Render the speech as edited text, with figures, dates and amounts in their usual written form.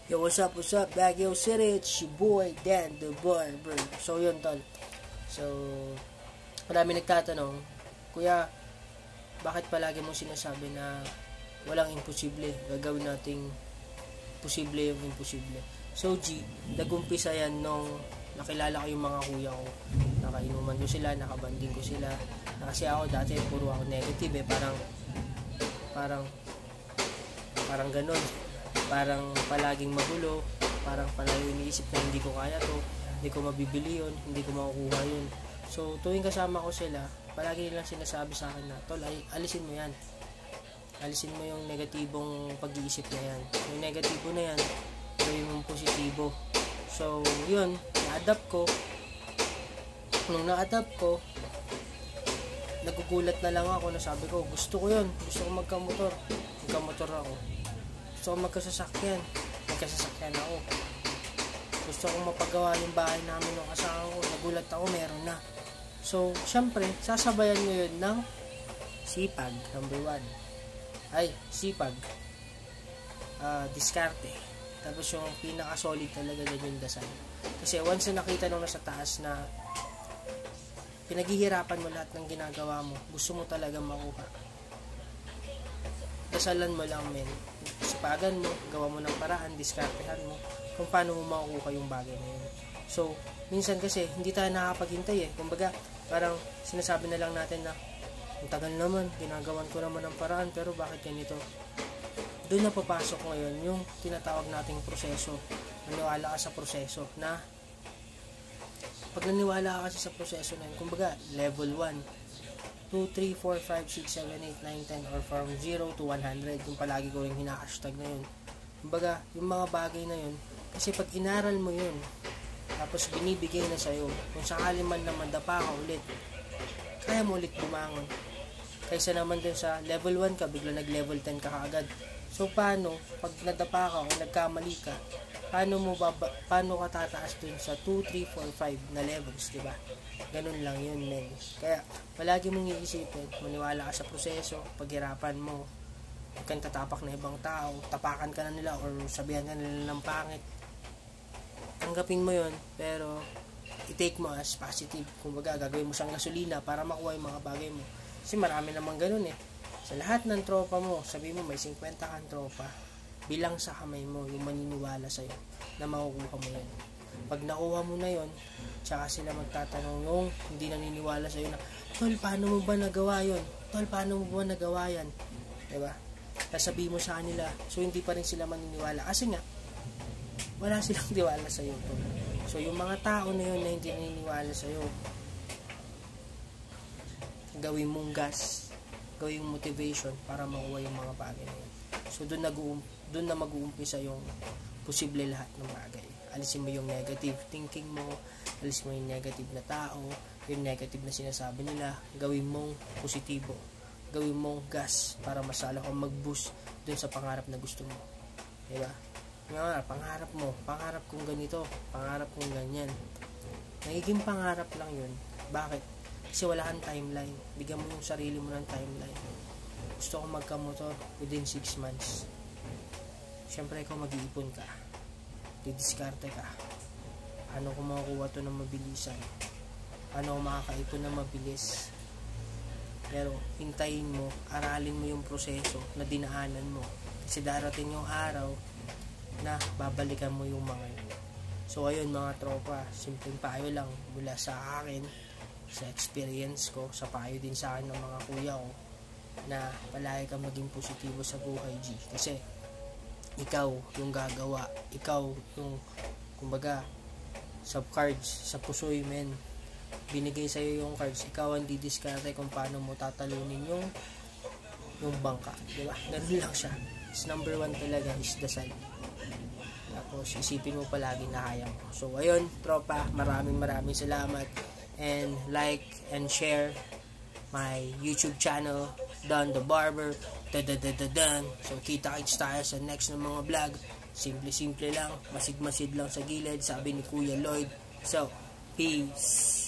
Yo, what's up, Baguio City? It's your boy, Dan the Barber. So, yun, tol. So, marami nagtatanong, Kuya, bakit palagi mong sinasabi na walang imposible? Gagawin nating posible yung imposible. So, nag-umpisa yan nung nakilala ko yung mga kuya ko. Nakainuman ko sila, nakabanding ko sila. Kasi ako dati, puro ako negative Parang ganun. Parang palaging magulo, parang palaging iniisip na hindi ko kaya to, hindi ko mabibili yun, hindi ko makukuha yun. So, tuwing kasama ko sila, palagi nilang sinasabi sa akin na, tol, alisin mo yan. Alisin mo yung negatibong pag-iisip na yan. Yung negatibo na yan, gawin mong positibo. So, yun, na-adapt ko. Nung na-adapt ko, nagugulat na lang ako na sabi ko, gusto ko yun, gusto ko magkamotor ako. Gusto ko magkasasakyan ako. Gusto kong mapagawa yung bahay namin ng asawa ko. Nagulat ako, meron na. So, syempre, sasabayan mo yun ng sipag, number 1. Sipag. Diskarte. Tapos yung pinaka-solid talaga dyan yung dasal. Kasi once na nakita nung nasa taas na pinaghihirapan mo lahat ng ginagawa mo, gusto mo talaga makuha. Dasalan mo lang, men. Sipagan mo, gawa mo ng paraan, diskartehan mo kung paano mo makukuha yung bagay na yun. So, minsan kasi hindi tayo nakakapaghintay Kumbaga, parang sinasabi na lang natin na ang tagal naman, ginagawan ko naman ng paraan, pero bakit ganito? Doon na papasok ngayon yung tinatawag nating proseso. Naniwala ka sa proseso na pag naniwala ka kasi sa proseso na yun, kumbaga, level 1, 2, 3, 4, 5, 6, 7, 8, 9, 10 or from 0 to 100 yung palagi ko yung hina-hashtag na yun. Kumbaga, yung mga bagay na yun, kasi pag inaral mo yun, tapos binibigay na sa'yo, kung sakali man naman dapa ka ulit, kaya mo ulit bumangon. Kaysa naman dun sa level 1 ka, bigla nag-level 10 ka kaagad. So, paano, pag nadapa ka o nagkamali ka, paano ka tataas dun sa 2, 3, 4, 5 na levels, diba? Ganun lang yun, men. Kaya, palagi mong iisipin, maniwala ka sa proseso, paghirapan mo, huwag kang tatapak na ibang tao, tapakan ka na nila or sabihan ka nila ng pangit. Tanggapin mo yun, pero i-take mo as positive. Kumbaga, gagawin mo siyang gasolina para makuha yung mga bagay mo. Kasi marami namang ganun Sa lahat ng tropa mo, sabi mo may 50 kang tropa, bilang sa kamay mo yung maniniwala sa'yo na makukuha mo yun. Pag nakuha mo na yun, tsaka sila magtatanong yung hindi naniniwala sa'yo na, tol, paano mo ba nagawa yun? Tol, paano mo ba nagawa yan? Diba? Sasabihin mo sa kanila, so hindi pa rin sila maniniwala. Kasi nga, wala silang tiwala sa'yo. Tol. So yung mga tao na yun na hindi naniniwala sa'yo, gawin mong gas, gawin mong motivation para makuha yung mga bagay na yun. So doon na mag-uumpisa yung posible lahat ng bagay. Alisin mo yung negative thinking mo, alisin mo yung negative na tao, yung negative na sinasabi nila, gawin mong positibo, gawin mong gas para masala kang mag-boost dun sa pangarap na gusto mo. Diba? Nga, pangarap kong ganito, pangarap kong ganyan. Nagiging pangarap lang yun. Bakit? Kasi wala kang timeline. Bigyan mo yung sarili mo ng timeline. Gusto kong magkamotor within 6 months. Siyempre, ikaw mag-iipon ka. Didiskarte ka. Paano ko makukuha to ng mabilisan? Paano ko makakaipon ng mabilis? Pero, hintayin mo, aralin mo yung proseso na dinaanan mo. Kasi darating yung araw na babalikan mo yung mga yun. So, ayun mga tropa, simpleng payo lang mula sa akin, sa experience ko, sa payo din sa akin ng mga kuya ko, na palagi kang maging positibo sa buhay, G. Kasi, ikaw yung gagawa, ikaw yung, kumbaga, sa cards, sa pusoy, men, binigay sa'yo yung cards, ikaw ang didiskarte kung paano mo tatalunin yung bangka, diba? Ganun lang siya. Is number 1 talaga is dasal. Tapos, isipin mo palagi na kaya mo. So, ayun, tropa, maraming salamat. And like and share my YouTube channel, Dan the Barber. So, kita-kits tayo sa next na mga vlog. Simple lang, masid lang sa gilid, sabi ni Kuya Lloyd. So, peace.